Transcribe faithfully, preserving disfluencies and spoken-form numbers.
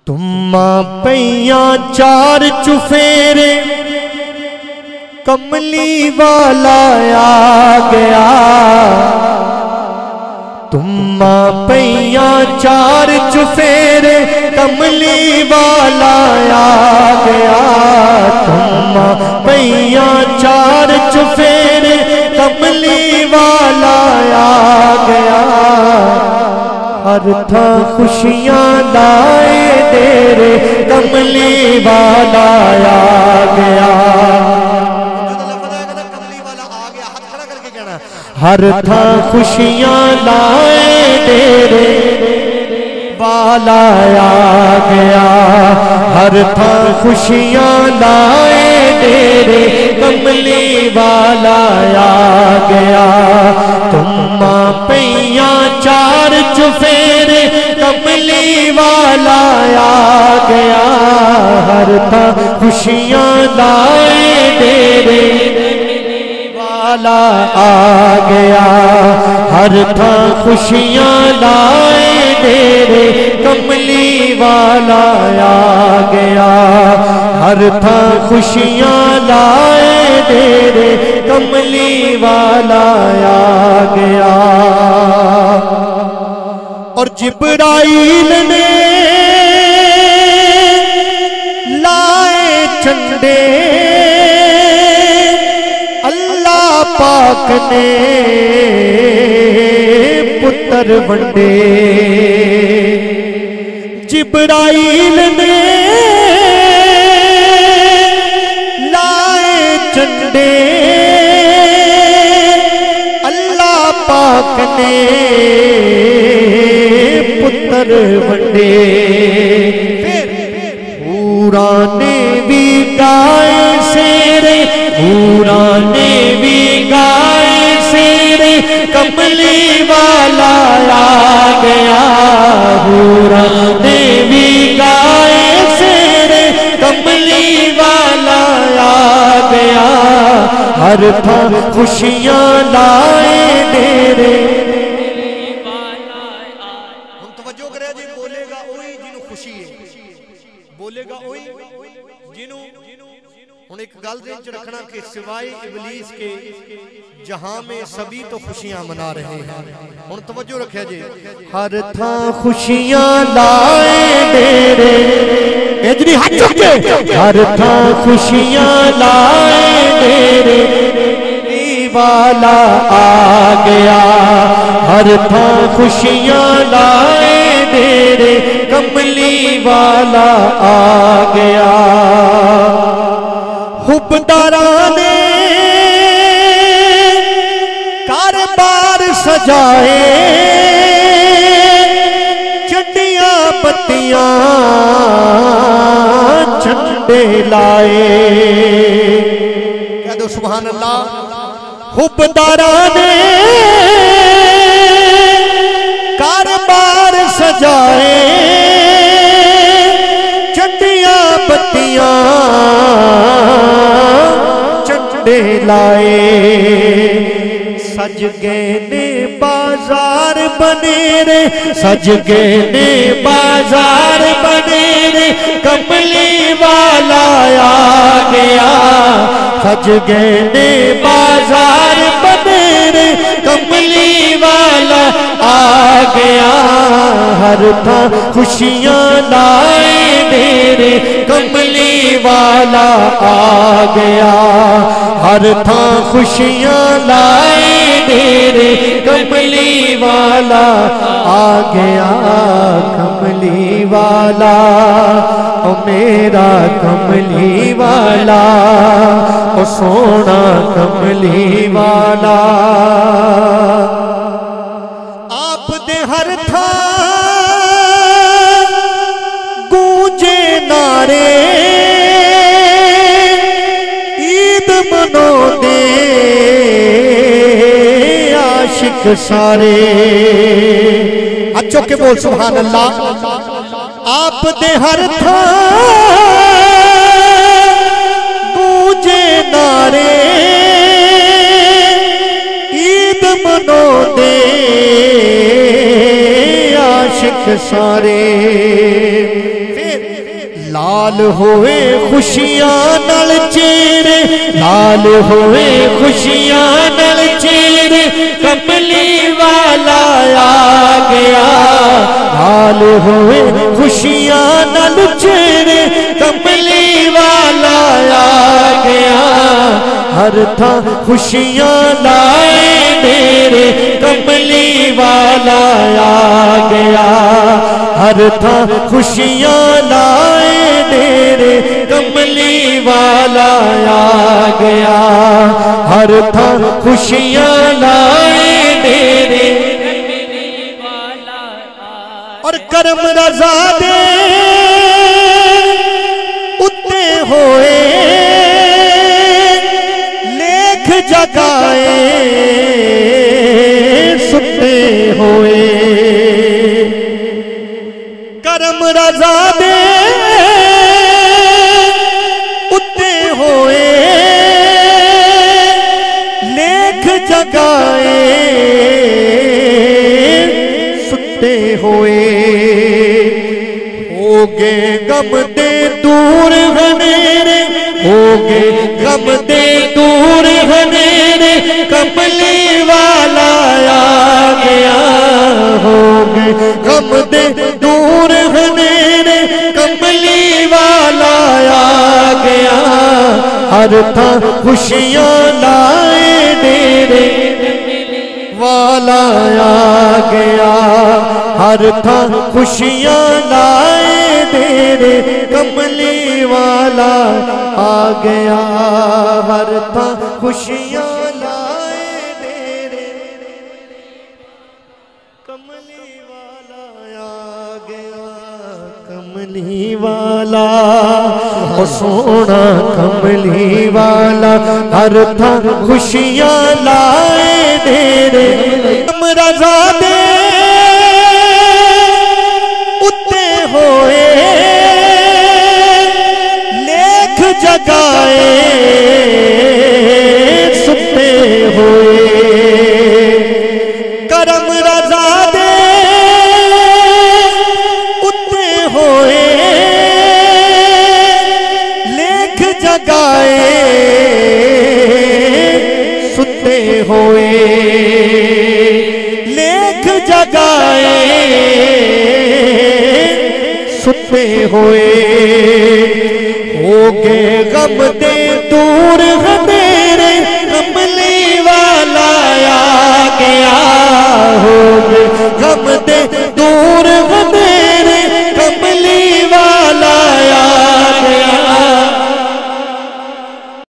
तुम्मा पैया चार चुफेरे कमली वाला आ गया। तुम्मा पैया चार चुफेरे कमली वाला आ गया। तुम्मा पैया चार चुफेरे कमली वाला आ गया। हर था खुशियां लाए तेरे कमली वाला आ गया। हर था खुशियां लाए तेरे वाला आ गया। हर था खुशियां लाए तेरे कमली वाला आ गया। तुम्मा पैया चार चुफेरे कमली वाला आ गया। हर था खुशियां लाए तेरे वाला आ गया। हर था खुशियां लाए तेरे कमली वाला आ गया। हर था खुशियां लाए तेरे कमली वाला आ गया। और जिब्राइल ने लाए झंडे अल्लाह पाक ने पुत्र वंडे। जिब्राइल ने लाए झंडे अल्लाह पाक ने पुत्र वंडे। पूरा ने भी गाए शेरे, पूरा ने भी गाए शेरे कमली वाला आ गया। पूरा ने भी गाए शेरे कमली वाला आ गया। हर था खुशियां लाए तेरे हम तवज्जो करे जी। बोलेगा ओही जिन्हों खुशी है, बोलेगा ओही जिन्हों हुण एक गल दे विच रखना कि सिवाय इबलीस के जहां में सभी तो खुशियां मना रहे हैं। हुण तवज्जो रखिया जी। हर था खुशियां लाए तेरे इजरी हाथ चुक के। हर था खुशियां लाए तेरे वाला आ गया। हर था खुशियां लाए तेरे कमली वाला आ गया। हुब्बदारा ने कारबार सजाए चंडियां बत्तियां झंडे लाए। कह दो सुभान अल्लाह। हुब्बदारा ने कारबार सजाए चंडियां बत्तियां झंडे लाए। सज गए ने बाजार बने रे, सज गए ने बाजार बने रे कमली वाला आ गया। सज गए ने बाजार बने रे कमली वाला आ गया। हर था खुशियां लाए तेरे कमली वाला आ गया। हर था खुशियां लाए तेरे कमली वाला आ गया। कमली वाला ओ मेरा कमली वाला ओ सोना कमली वाला। आप दे हर था गूंजे नारे ईद मनाते आशिक सारे। अच्छो के बोल सुभान अल्लाह। आप दे हर था गूंजे नारे ईद मनाते आशिक सारे। फिर लाल होए खुशियां नल चेहरे, लाल होए खुशियां नल चेहरे, कमली वाला आ गया। लाल होए खुशियां नल चेहरे, कमली वाला आ गया। हर था खुशियां लाए मेरे, कमली वाला आ गया। हर था खुशियां लाए मेरे, कमली वाला आ गया। हर था खुशियां लाए मेरे, कमली वाला आ। और करम रज़ा दे उत्ते होए, लेख जगाए सुते होए। करम रज़ा दे उत्ते होए, लेख जगाए सुते होए। हो गए गम दे दूर हनेरे, हो गए गम दे दूर हनेरे, कमली वाला आ गया। हो गए गम दे दूर हनेरे, कमली वाला आ गया। हर था खुशियां लाए डेरे, वाला आ गया। हर था खुशियां लाए डेरे, कमली वाला आ गया। हर था खुशियां लाए डेरे, कमली वाला आ गया। कमली वाला ओ सोना कमली वाला, हर था खुशियां लाए डेरे। करम रज़ा दे उत्ते होए, लेख जगाए सुते होए। करम रज़ा दे उत्ते होए, लेख जगाए सुते होए। लेख जगाए सुते होए। हो गए गम दे दूर हनेरे, कमली वाला आ गया। हो गए गम दे